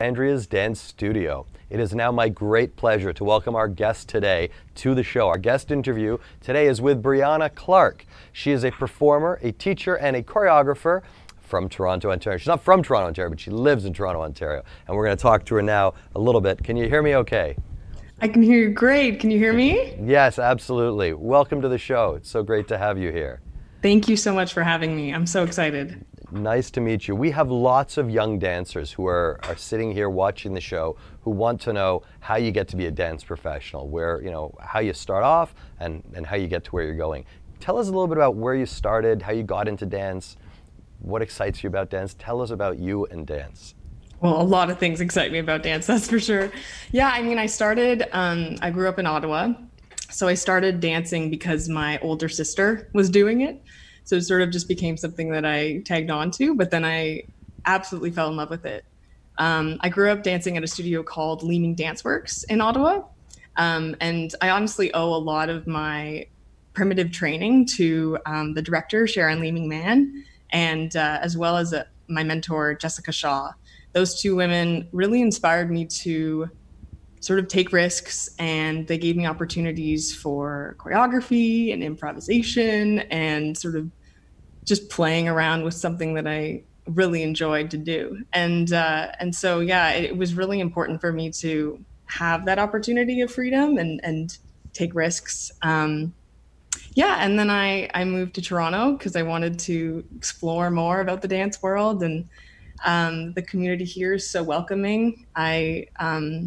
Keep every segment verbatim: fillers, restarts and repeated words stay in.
Andrea's Dance Studio. It is now my great pleasure to welcome our guest today to the show. Our guest interview today is with Brianna Clark. She is a performer, a teacher, and a choreographer from Toronto, Ontario. She's not from Toronto, Ontario, but she lives in Toronto, Ontario. And we're going to talk to her now a little bit. Can you hear me okay? I can hear you great. Can you hear me? Yes, absolutely. Welcome to the show. It's so great to have you here. Thank you so much for having me. I'm so excited. Nice to meet you. We have lots of young dancers who are, are sitting here watching the show who want to know how you get to be a dance professional, where, you know, how you start off and, and how you get to where you're going. Tell us a little bit about where you started, how you got into dance, what excites you about dance. Tell us about you and dance. Well, a lot of things excite me about dance, that's for sure. Yeah, I mean, I started, um, I grew up in Ottawa, so I started dancing because my older sister was doing it. So it sort of just became something that I tagged on to, but then I absolutely fell in love with it. Um, I grew up dancing at a studio called Leeming Dance Works in Ottawa. Um, and I honestly owe a lot of my primitive training to um, the director, Sharon Leeming Mann, and uh, as well as uh, my mentor, Jessica Shaw. Those two women really inspired me to sort of take risks, and they gave me opportunities for choreography and improvisation and sort of just playing around with something that I really enjoyed to do. And uh, and so, yeah, it was really important for me to have that opportunity of freedom and, and take risks. Um, yeah, and then I, I moved to Toronto because I wanted to explore more about the dance world, and um, the community here is so welcoming. I um,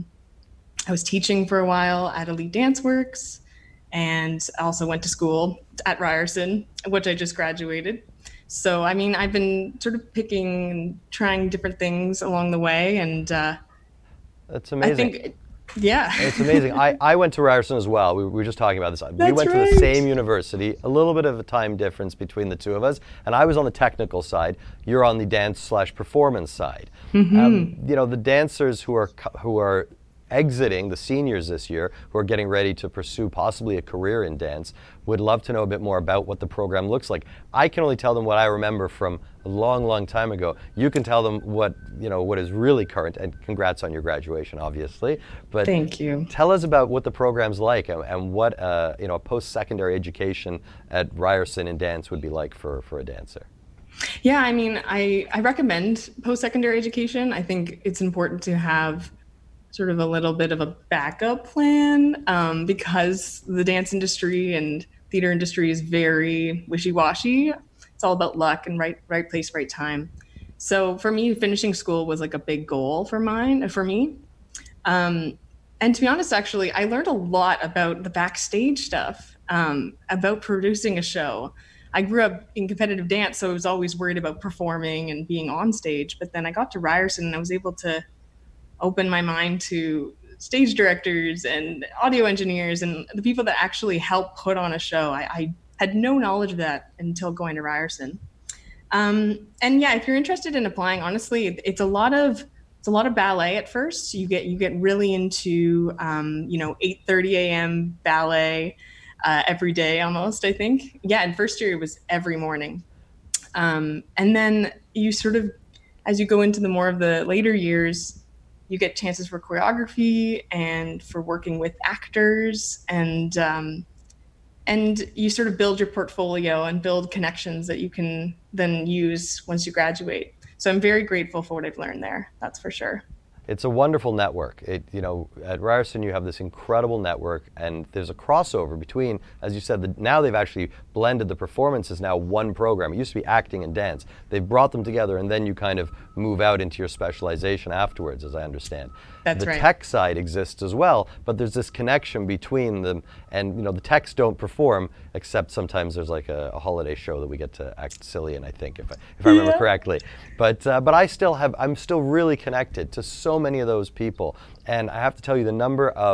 I was teaching for a while at Elite Dance Works, and I also went to school at Ryerson, which I just graduated. So, I mean, I've been sort of picking and trying different things along the way, and uh, that's amazing. I think, yeah. It's amazing. I, I went to Ryerson as well. We, we were just talking about this. That's we went right. to the same university, a little bit of a time difference between the two of us, and I was on the technical side. You're on the dance slash performance side. Mm-hmm. Um, you know, the dancers who are who are exiting, the seniors this year, who are getting ready to pursue possibly a career in dance, would love to know a bit more about what the program looks like. I can only tell them what I remember from a long, long time ago. You can tell them what, you know, what is really current, and congrats on your graduation, obviously. But thank you. Tell us about what the program's like, and, and what, uh, you know, post-secondary education at Ryerson in dance would be like for, for a dancer. Yeah, I mean, I, I recommend post-secondary education. I think it's important to have sort of a little bit of a backup plan um, because the dance industry and theater industry is very wishy-washy. It's all about luck and right right place, right time. So for me, finishing school was like a big goal for mine, for me. Um, and to be honest, actually, I learned a lot about the backstage stuff, um, about producing a show. I grew up in competitive dance, so I was always worried about performing and being on stage. But then I got to Ryerson and I was able to open my mind to stage directors and audio engineers and the people that actually help put on a show. I, I had no knowledge of that until going to Ryerson. Um, and yeah, if you're interested in applying, honestly, it's a lot of it's a lot of ballet at first. You get you get really into um, you know eight thirty a m ballet uh, every day almost. I think yeah. In first year it was every morning, um, and then you sort of as you go into the more of the later years, you get chances for choreography and for working with actors, and um, and you sort of build your portfolio and build connections that you can then use once you graduate. So I'm very grateful for what I've learned there, that's for sure. It's a wonderful network. It, you know, at Ryerson you have this incredible network, and there's a crossover between, as you said, the, now they've actually blended the performances now one program. It used to be acting and dance. They've brought them together, and then you kind of move out into your specialization afterwards, as I understand. That's the right. tech side exists as well, but there's this connection between them, and you know, the techs don't perform, except sometimes there's like a, a holiday show that we get to act silly in, I think, if I, if I remember Yeah. correctly. But uh, but I still have, I'm still really connected to so many of those people, and I have to tell you, the number of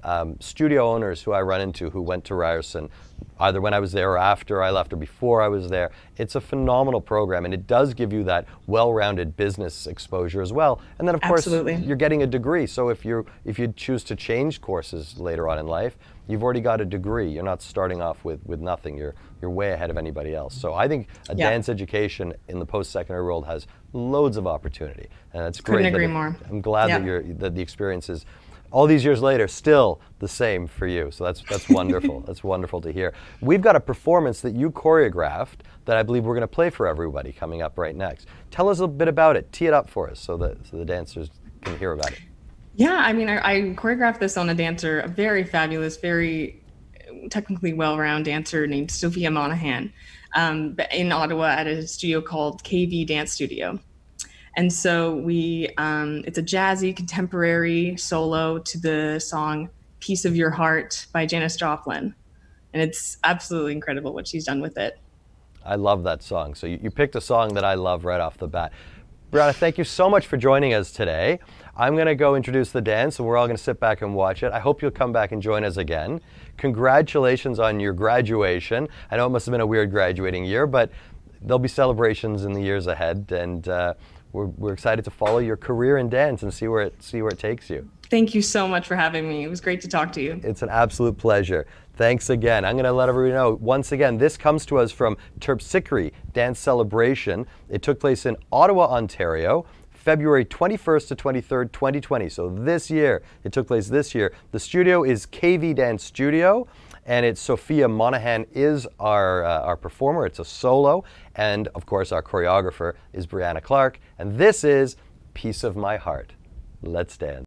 um, studio owners who I run into who went to Ryerson, either when I was there or after I left or before I was there. It's a phenomenal program, and it does give you that well-rounded business exposure as well. And then of course, Absolutely. you're getting a degree. So if you if you choose to change courses later on in life, you've already got a degree. You're not starting off with, with nothing. You're you're way ahead of anybody else. So I think a Yeah. dance education in the post-secondary world has loads of opportunity, and it's Couldn't great. that agree it- more. I'm glad Yeah. that you're that the experience is all these years later still the same for you. So that's that's wonderful. That's wonderful to hear. We've got a performance that you choreographed that I believe we're going to play for everybody coming up right next. Tell us a bit about it. Tee it up for us so that so the dancers can hear about it. Yeah, I mean, I, I choreographed this on a dancer, a very fabulous, very technically well-rounded dancer named Sophia Monahan, um, in Ottawa at a studio called K V Dance Studio. And so we, um, it's a jazzy contemporary solo to the song "Piece of Your Heart" by Janis Joplin, and it's absolutely incredible what she's done with it. I love that song. So you, you picked a song that I love right off the bat. Brianna, thank you so much for joining us today. I'm going to go introduce the dance, and we're all going to sit back and watch it. I hope you'll come back and join us again. Congratulations on your graduation. I know it must have been a weird graduating year, but there'll be celebrations in the years ahead, and uh, we're, we're excited to follow your career in dance and see where it see where it takes you. Thank you so much for having me. It was great to talk to you. It's an absolute pleasure. Thanks again. I'm going to let everybody know, once again, this comes to us from Terpsichore Dance Celebration. It took place in Ottawa, Ontario, February twenty-first to twenty-third, twenty twenty. So this year, it took place this year. The studio is K V Dance Studio, and it's Sophia Monahan is our, uh, our performer. It's a solo, and of course, our choreographer is Brianna Clark, and this is Piece of My Heart. Let's dance.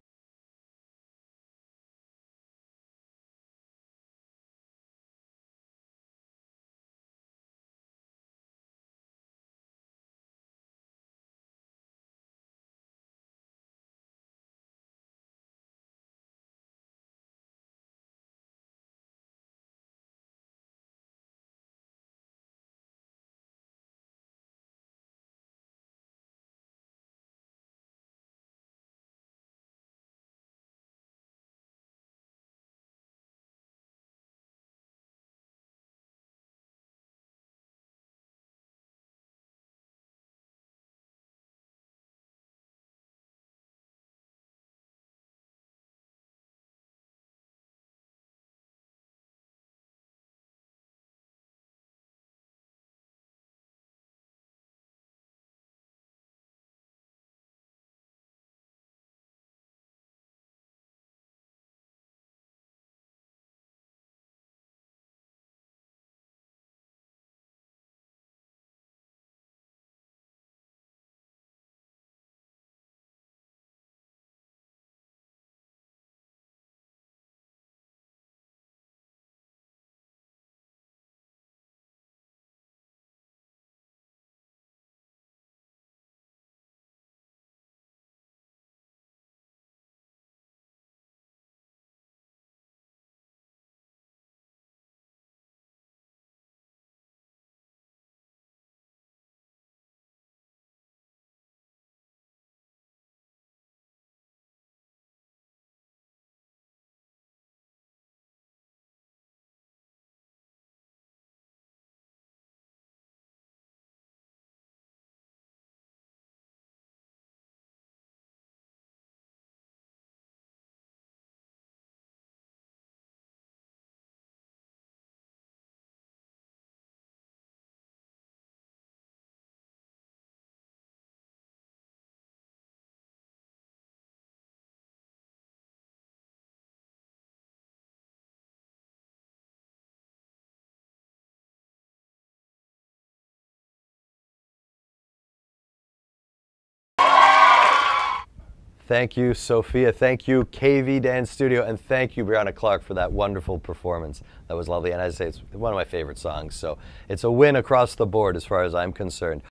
Thank you, Sophia. Thank you, K V Dance Studio. And thank you, Brianna Clark, for that wonderful performance. That was lovely. And as I say, it's one of my favorite songs. So it's a win across the board as far as I'm concerned.